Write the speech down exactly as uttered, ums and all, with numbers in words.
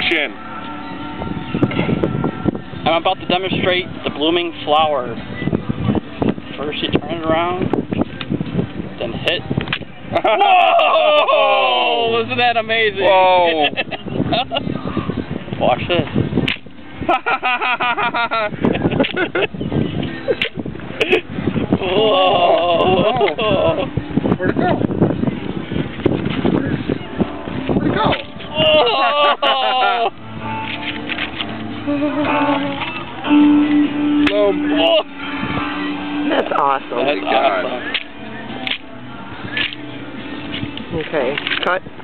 Action! I'm about to demonstrate the blooming flower. First you turn it around, then hit. Whoa! Isn't that amazing? Whoa! Watch this. Whoa! Where'd it go? Where'd it go? Whoa! Whoa. That's awesome. That's God. awesome. Okay, cut.